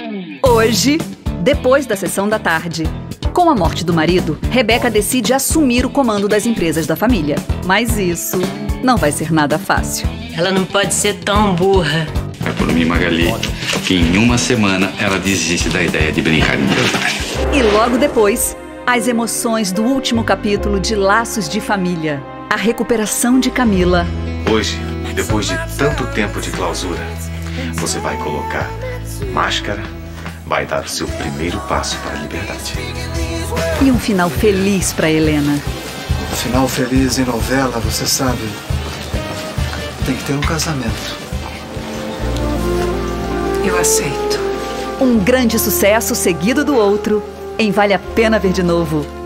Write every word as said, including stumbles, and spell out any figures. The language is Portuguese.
Hoje, depois da sessão da tarde. Com a morte do marido, Rebeca decide assumir o comando das empresas da família. Mas isso não vai ser nada fácil. Ela não pode ser tão burra. É por mim, Magali, que em uma semana ela desiste da ideia de brincar em empresário. E logo depois, as emoções do último capítulo de Laços de Família. A recuperação de Camila. Hoje, depois de tanto tempo de clausura, você vai colocar máscara, vai dar o seu primeiro passo para a liberdade. E um final feliz para Helena. Final feliz em novela, você sabe, tem que ter um casamento. Eu aceito. Um grande sucesso seguido do outro em Vale a Pena Ver de Novo.